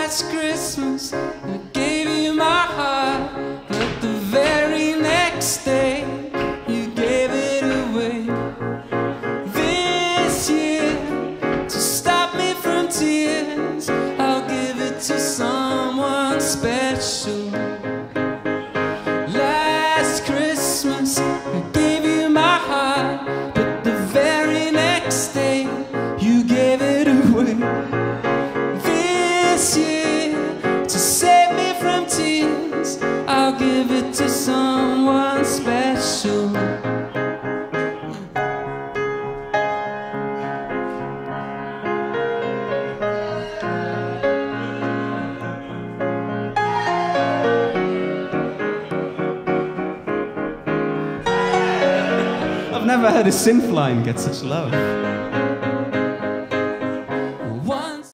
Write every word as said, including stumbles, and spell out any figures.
Last Christmas I gave you my heart, but the very next day you gave it away. This year, to stop me from tears, I'll give it to someone special. Last Christmas I gave you my heart, but the very next day you gave it away. This year, to save me from tears, I'll give it to someone special. I've never heard a synth line get such love.